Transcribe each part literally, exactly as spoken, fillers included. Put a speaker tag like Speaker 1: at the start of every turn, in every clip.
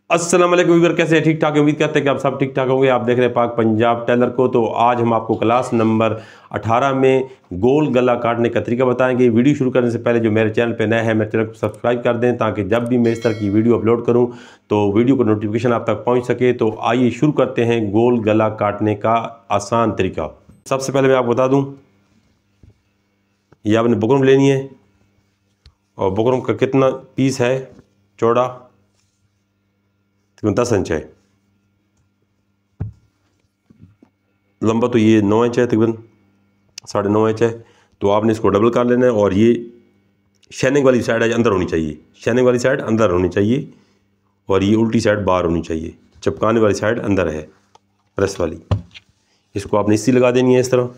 Speaker 1: अस्सलाम वालेकुम व्यूअर, कैसे हैं? ठीक ठाक। उम्मीद करते हैं कि आप सब ठीक ठाक होंगे। आप देख रहे हैं पाक पंजाब टेलर को। तो आज हम आपको क्लास नंबर अठारह में गोल गला काटने का तरीका बताएंगे। वीडियो शुरू करने से पहले जो मेरे चैनल पे नए हैं मेरे चैनल को सब्सक्राइब कर दें, ताकि जब भी मैं इस तरह की वीडियो अपलोड करूं तो वीडियो को नोटिफिकेशन आप तक पहुँच सके। तो आइए शुरू करते हैं गोल गला काटने का आसान तरीका। सबसे पहले मैं आपको बता दूँ, ये आपने बुकरम लेनी है और बुकरम का कितना पीस है चौड़ा, दस इंच है। लंबा तो ये नौ इंच है, तकरीबन साढ़े नौ इंच है। तो आपने इसको डबल कर लेना है और ये शाइनिंग वाली साइड अंदर होनी चाहिए, शाइनिंग वाली साइड अंदर होनी चाहिए और ये उल्टी साइड बाहर होनी चाहिए। चिपकाने वाली साइड अंदर है, प्रेस वाली। इसको आपने इसी लगा देनी है इस तरह।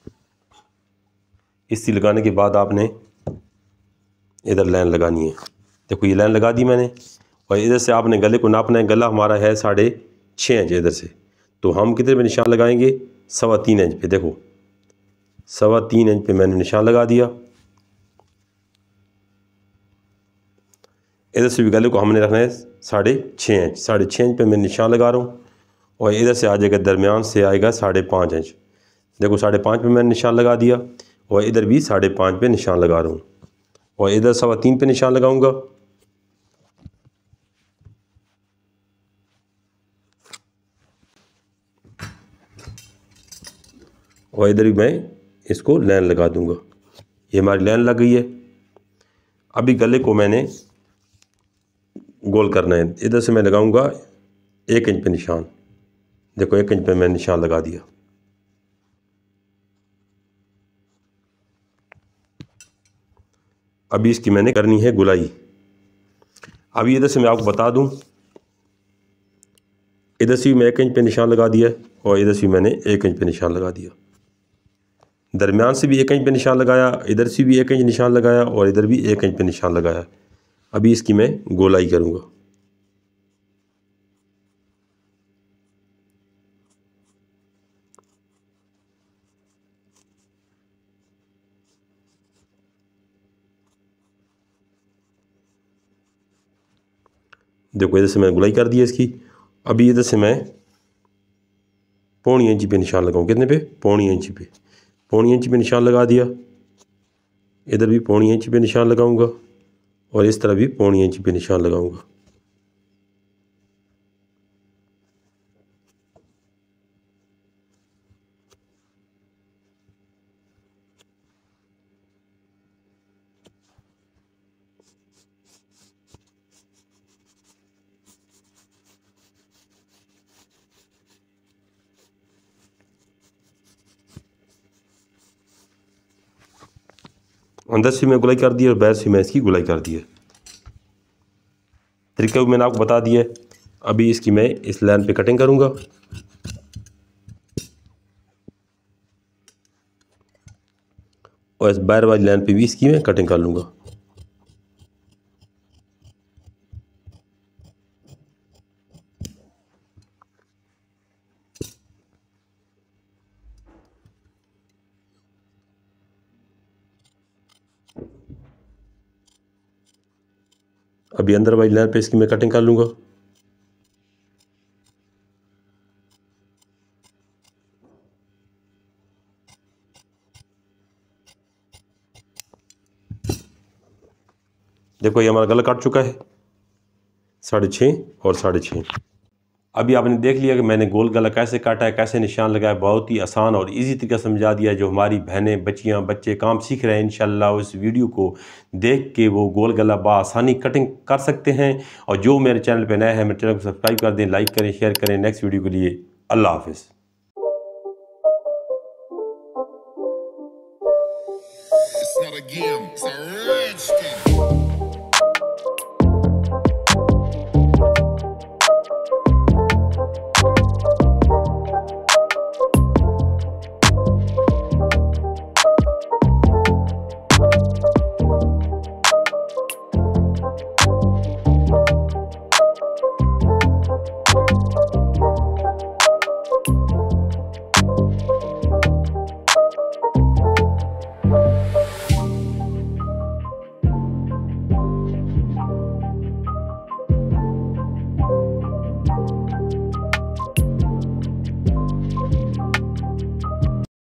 Speaker 1: इसी लगाने के बाद आपने इधर लाइन लगानी है। देखो ये लाइन लगा दी मैंने, और इधर से आपने गले को नापना है। गला हमारा है साढ़े छः इंच इधर से, तो हम कितने पे निशान लगाएंगे? सवा तीन इंच पे। देखो सवा तीन इंच पे मैंने निशान लगा दिया। इधर से भी गले को हमने रखना है साढ़े छः इंच। साढ़े छः इंच पे मैं निशान लगा रहा हूँ, और इधर से आ जाएगा दरमियान से आएगा साढ़े पाँच इंच। देखो साढ़े पाँच पे मैंने निशान लगा दिया, और इधर भी साढ़े पाँच पे निशान लगा रहा हूँ, और इधर सवा तीन पे निशान लगाऊंगा। और इधर भी मैं इसको लाइन लगा दूंगा। ये हमारी लाइन लग गई है। अभी गले को मैंने गोल करना है। इधर से मैं लगाऊंगा एक इंच पे निशान। देखो एक इंच पे मैंने निशान लगा दिया। अभी इसकी मैंने करनी है गुलाई। अभी इधर से मैं आपको बता दूं, इधर से भी मैं एक इंच पे निशान लगा दिया, और इधर से भी मैंने एक इंच पे निशान लगा दिया। दरमियान से भी एक इंच पे निशान लगाया, इधर से भी एक इंच निशान लगाया, और इधर भी एक इंच पे निशान लगाया। अभी इसकी मैं गोलाई करूँगा। देखो इधर से मैं गोलाई कर दी है इसकी। अभी इधर से मैं पौनी इंची पे निशान लगाऊँ। कितने पे? पौनी इंची पे। पौनी इंची पे निशान लगा दिया। इधर भी पौनी इंची पे निशान लगाऊंगा, और इस तरह भी पौनी इंची पे निशान लगाऊंगा। अंदर से मैं गुलाई कर दी और बाहर से मैं इसकी गुलाई कर दी है। तरीका मैंने आपको बता दिया है। अभी इसकी मैं इस लाइन पे कटिंग करूँगा, और इस बाहर वाली लाइन पे भी इसकी मैं कटिंग कर लूँगा। अभी अंदर वाली लाइन पे इसकी मैं कटिंग कर लूँगा। देखो ये हमारा गला काट चुका है, साढ़े छः और साढ़े छः। अभी आपने देख लिया कि मैंने गोल गला कैसे काटा है, कैसे निशान लगाया। बहुत ही आसान और इजी तरीका समझा दिया। जो हमारी बहनें, बच्चियां, बच्चे काम सीख रहे हैं, इंशाल्लाह उस वीडियो को देख के वो गोल गला बआसानी कटिंग कर सकते हैं। और जो मेरे चैनल पे नए हैं मेरे चैनल को सब्सक्राइब कर दें, लाइक करें, शेयर करें। नेक्स्ट वीडियो के लिए अल्लाह हाफिज़।